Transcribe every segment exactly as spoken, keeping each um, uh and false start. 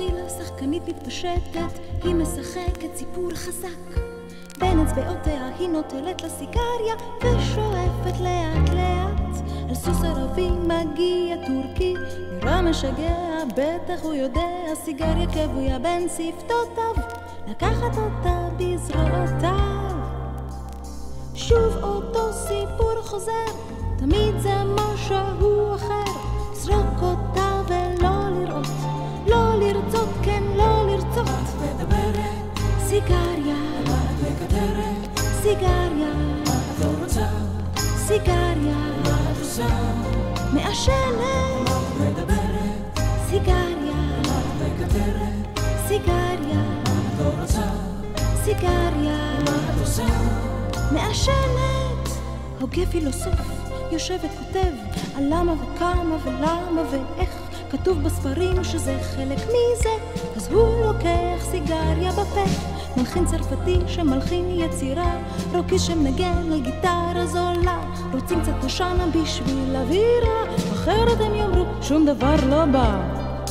התחילה שחקנית מתפשטת, היא משחקת סיפור חזק. בין אצבעותיה היא נוטלת לסיגריה ושואפת לאט לאט. על סוס ערבי מגיע טורקי, נראה משגע, בטח הוא יודע, סיגריה כבויה בין שפתותיו, לקחת אותה בזרועותיו. שוב אותו סיפור חוזר, תמיד זה משהו אחר. זרוק אותה ולא לראות, לא לרצות, כן לא לרצות. את מדברת, סיגריה, את מקטרת, סיגריה, את לא רוצה, סיגריה, את עושה, מעשנת. את מדברת, סיגריה, את מקטרת, סיגריה, את לא רוצה, סיגריה, את עושה, מעשנת. הוגה פילוסוף יושב וכותב על למה וכמה ולמה ואיך, כתוב בספרים שזה חלק מזה, אז הוא לוקח סיגריה בפה. מלחין צרפתי שמלחין יצירה, רוקיסט שמנגן על גיטרה זולה, רוצים קצת השנה בשביל אווירה, אחרת הם יאמרו שום דבר לא בא.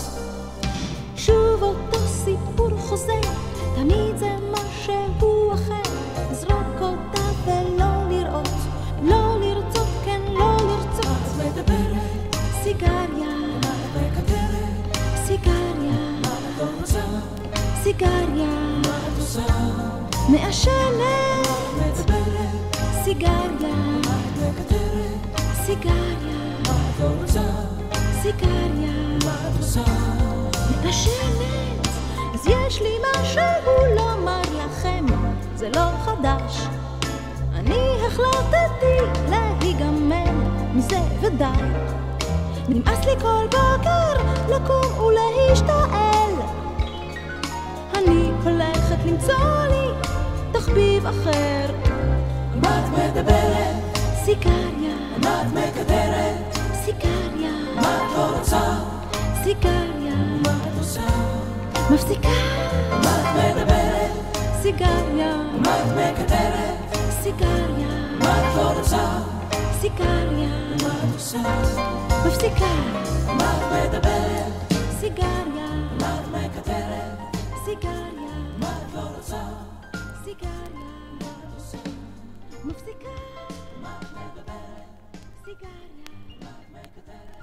שוב אותו סיפור חוזר, תמיד זה משהו אחר. זרוק אותה ולא לראות, לא לרצות, כן לא לרצות. את מדברת, סיגריה, את מקטרת, סיגריה, את לא רוצה, סיגריה, את עושה, מעשנת. את מדברת, סיגריה, את מקטרת, סיגריה, את לא רוצה, סיגריה, את עושה, מעשנת. אז יש לי משהו לומר לכם, זה לא חדש, אני החלטתי להיגמל מזה ודי. נמאס לי כל בוקר לקום ולהשתעל, אני הולכת למצוא לי תחביב אחר. מה את מדברת? סיגריה. מה את מקטרת? סיגריה. מה את לא רוצה? סיגריה. מה את עושה? מפסיקה. מה את מדברת? סיגריה. מה את מקטרת? סיגריה. מה את לא רוצה? סיגריה. מה את עושה? מפסיקה. מה את מדברת? סיגריה. מה את מקטרת? סיגריה. מה את לא רוצה? סיגריה. מה את עושה? מפסיקה. מה את מדברת? סיגריה. מה את מקטרת?